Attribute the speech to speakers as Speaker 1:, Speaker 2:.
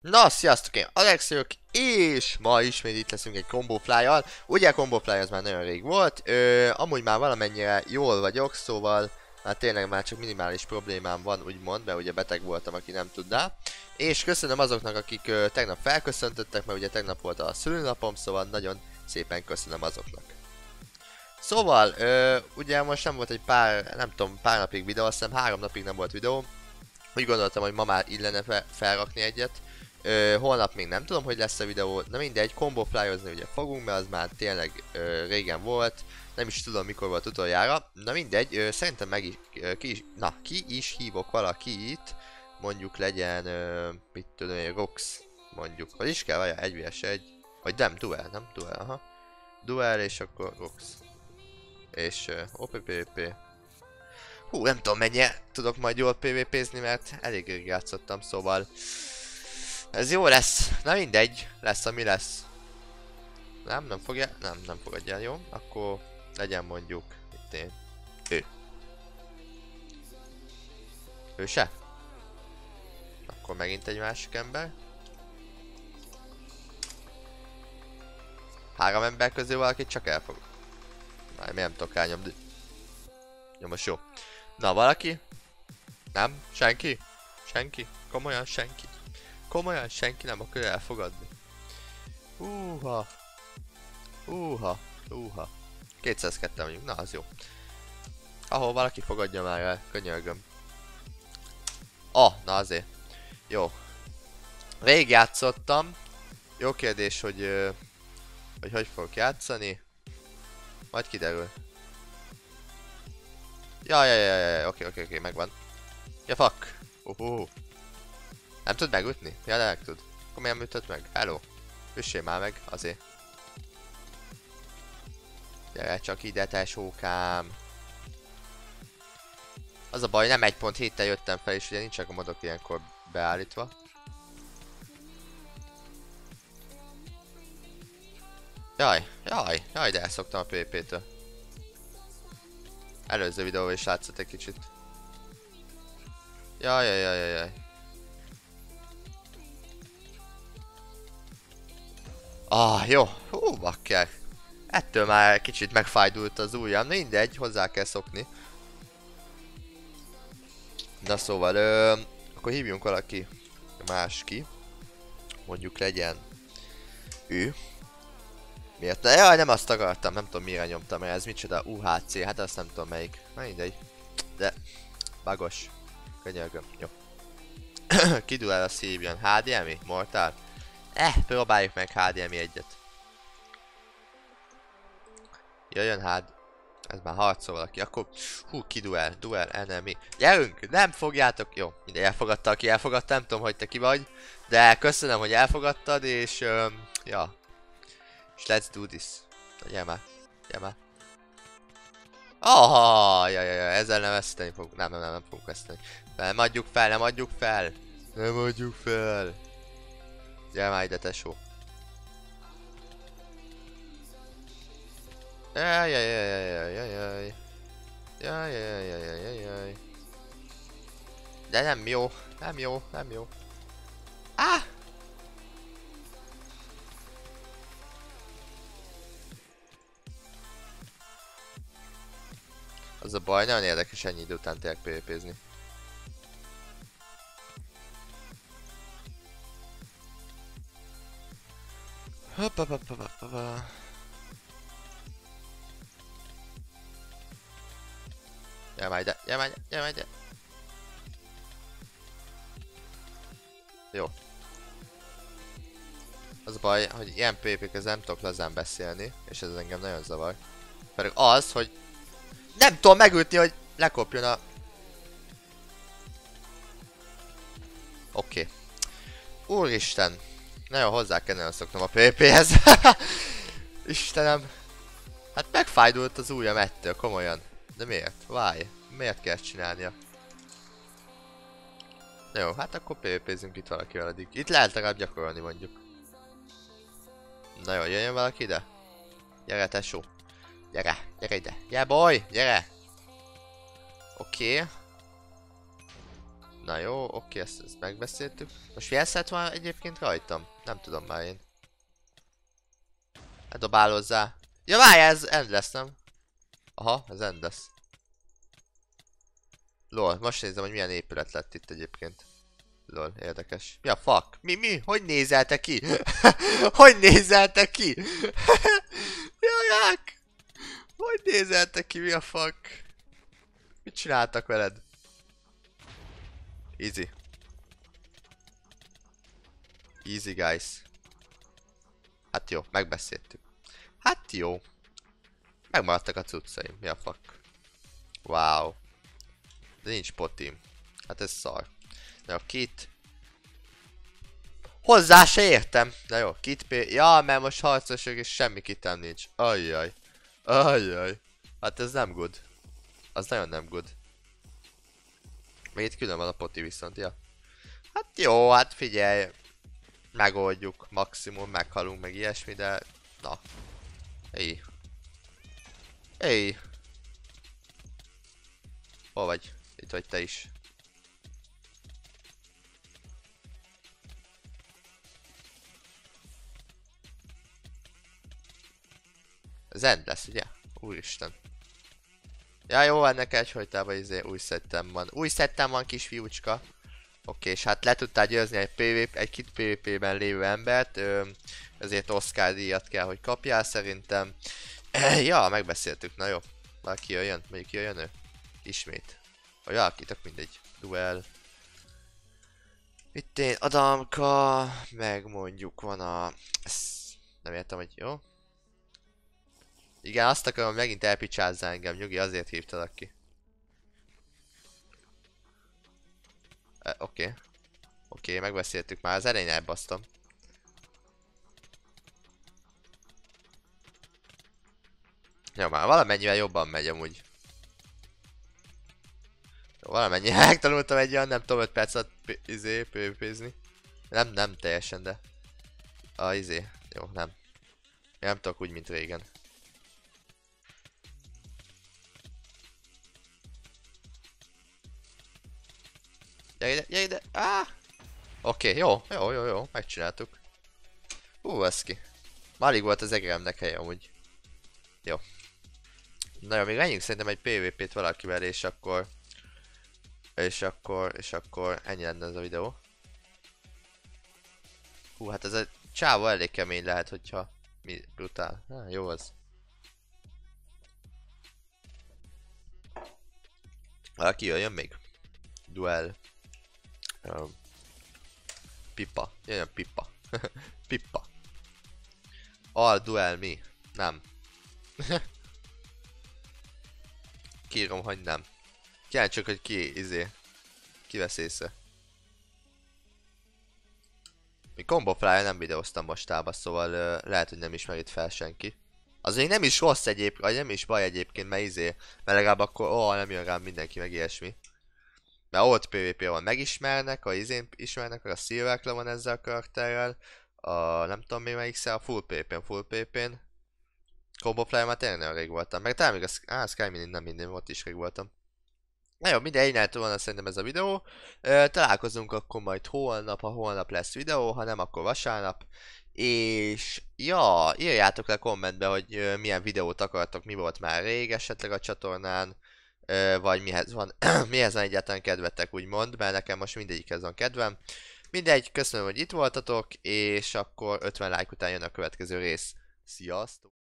Speaker 1: Na, sziasztok, én Alex vagyok, és ma ismét itt leszünk egy Combo Fly-jal. Ugye a Combo Fly az már nagyon rég volt, amúgy már valamennyire jól vagyok, szóval hát tényleg már csak minimális problémám van, úgymond, mert ugye beteg voltam, aki nem tudná. És köszönöm azoknak, akik tegnap felköszöntöttek, mert ugye tegnap volt a szülőnapom, szóval nagyon szépen köszönöm azoknak. Szóval, ugye most nem volt egy nem tudom, pár napig videó, azt hiszem 3 napig nem volt videó. Úgy gondoltam, hogy ma már illene felrakni egyet. Holnap még nem tudom, hogy lesz a videó, na mindegy, combo flyozni ugye fogunk, mert az már tényleg régen volt. Nem is tudom mikor volt utoljára. Na mindegy, szerintem ki is hívok valakit. Mondjuk legyen, mit tudom én, Rox. Mondjuk, hogy is kell, vagy 1vs1. Vagy nem, duel, aha. Duel és akkor Rox. És OPPP. Hú, nem tudom mennyire tudok majd jól PvP-zni, mert elég rég játszottam, szóval ez jó lesz. Na mindegy, lesz ami lesz. Nem fogja, nem fogadja el, jó? Akkor legyen mondjuk, itt én. Ő se? Akkor megint egy másik ember. 3 ember közül valakit csak elfog. Már nem tudok rányomni. Jó, most jó. Na, valaki? Nem? Senki? Senki? Komolyan senki? Komolyan senki nem akar elfogadni. Húha. 202 vagyunk, na az jó. Ahol valaki fogadja már el, könyörgöm. Na azért. Jó. Rég játszottam. Jó kérdés, hogy fogok játszani. Majd kiderül. Ja, oké, megvan. Ja, fuck. Nem tud megütni? Ja, de meg tud. Akkor miért nem ütött meg? Hello. Üssél már meg, azért. Gyere csak ide, tesókám. Az a baj, nem 1.7-tel jöttem fel, és ugye nincsenek a modok ilyenkor beállítva. Jaj, de elszoktam a PvP-től. Előző videóban is látszott egy kicsit. Jaj. Jó. Hú, bakker. Ettől már kicsit megfájdult az ujjam. Mindegy, hozzá kell szokni. Na szóval, akkor hívjunk valaki más ki. Mondjuk legyen ő. Miért? Jaj, nem azt akartam, nem tudom mire nyomtam, mert ez micsoda UHC, hát azt nem tudom melyik. Na mindegy. De, bagos. Könyörgöm, jó. Kiduel a szívjön. HDMI? Mortal? Próbáljuk meg HDMI egyet. Jöjjön ez már harcol valaki, akkor duel enemy. Gyerünk, nem fogjátok, jó, mindegy, elfogadta, aki elfogadta, nem tudom, hogy te ki vagy, de köszönöm, hogy elfogadtad, és ja. És let's do this. Na, gyere már. Ja, ezzel nem veszteni fogunk, nem fogunk veszteni. Nem adjuk fel. Gyere már ide, tesó. Jaj. De nem jó. Az a baj, nagyon érdekes ennyi idő után tényleg PvP-zni. Gyere már ide. Jó. Az a baj, hogy ilyen PvP-hez nem tudok lazán beszélni, és ez engem nagyon zavar. Pedig az, hogy nem tudom megütni, hogy lekopjon a... Oké. Úristen. Nagyon hozzá kellene szoknom a PvP-hez. Istenem. Hát megfájdult az ujjam ettől, komolyan. De miért? Why? Miért kell ezt csinálnia? Jó, hát akkor PvP-zünk itt valakivel addig. Itt lehet legalább gyakorolni mondjuk. Na jó, jöjjön valaki ide? Gyere, tesó. Gyere ide. Gyere, boy! Gyere! Oké. Na jó, oké, ezt megbeszéltük. Most jelszert van egyébként rajtam? Nem tudom már én. Hát dobálozzá. Ja várjál, ez end lesz, nem? Aha, ez end lesz. Lol, most nézem, hogy milyen épület lett itt egyébként. Lol, érdekes. Mi a fuck? Mi? Hogy nézelte ki? Hogy nézelte ki? Jaják! Hogy nézelte ki? Mi a fuck? Mit csináltak veled? Easy. Easy guys. Hát jó, megbeszéltük. Hát jó. Megmaradtak a cuccaim, mi a fuck? Wow. De nincs potim. Hát ez szar. Na jó, kit. Hozzá se értem. Na jó, kit p... Ja, mert most harcosok és semmi kitem nincs. Ajjaj. Ajjaj. Hát ez nem good. Az nagyon nem good. Még itt külön van a poti viszont, ja. Hát jó, hát figyelj. Megoldjuk. Maximum meghalunk meg ilyesmi, de... Na. Éj. Éj. Hol vagy? Itt vagy te is. Ez end lesz, ugye? Úristen. Ja, jó, ennek egyfolytában új szettem van. Új szettem van, kisfiúcska. Oké, és hát le tudtál győzni egy kit PvP-ben lévő embert. Ezért Oscar díjat kell, hogy kapjál szerintem. Ja, megbeszéltük, na jó. Valaki jöjjön? Mondjuk jöjjön ő? Ismét. Vagy valaki, tök mindegy. Duel. Itt én Adamka, meg mondjuk van a... Nem értem, hogy jó. Igen, azt akarom, megint elpicsázzál engem, nyugi, azért hívtalak ki. Oké. Oké, megbeszéltük már, az elején elbasztam. Jó, már valamennyivel jobban megy amúgy. Jó, valamennyire megtanultam egy olyan, nem tudom, 5 percet PvP-zni. Nem teljesen, de... Jó, nem. Nem tudok úgy, mint régen. Gyere ide! Oké, jó, megcsináltuk. Baszki. Már alig volt az egeremnek helye amúgy. Jó. Na jó, még menjünk szerintem egy PvP-t valakivel, és akkor ennyi lenne ez a videó. Hát ez a csávó elég kemény lehet, hogyha mi brutál. Jó az. Valaki jöjjön még? Duel. Pippa. Jöjjön Pippa. Pippa. Duel mi? Nem. Kírom, hogy nem. Kíváncsiak, hogy ki vesz észre. Mi Combo Fly nem videóztam mostában, szóval lehet, hogy nem ismer itt fel senki. Az még nem is rossz egyébként, vagy nem is baj egyébként, mert mert legalább akkor nem jön rám mindenki meg ilyesmi. Mert ott PvP van, megismernek, a ismernek, a Silverkle van ezzel a karakterrel. Nem tudom még melyik a full PvP-n. Combo Fly már tényleg nagyon rég voltam, meg talán még a Sky Mini nem minden, ott is rég voltam. Na jó, mindegy, így volna szerintem ez a videó. Találkozunk akkor majd holnap, ha holnap lesz videó, ha nem, akkor vasárnap. És ja, írjátok le kommentbe, hogy milyen videót akartok, mi volt már rég esetleg a csatornán. Vagy mihez van egyáltalán kedvetek, úgymond, mert nekem most mindegyikhez van kedvem. Mindegy, köszönöm, hogy itt voltatok, és akkor 50 like után jön a következő rész. Sziasztok!